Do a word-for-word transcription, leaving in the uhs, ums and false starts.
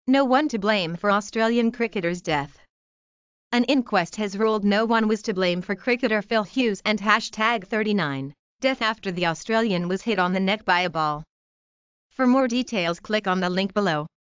No one to blame for Australian cricketer's death. An inquest has ruled no one was to blame for cricketer Phil Hughes and hashtag thirty-nine death after the Australian was hit on the neck by a ball. For more details, click on the link below.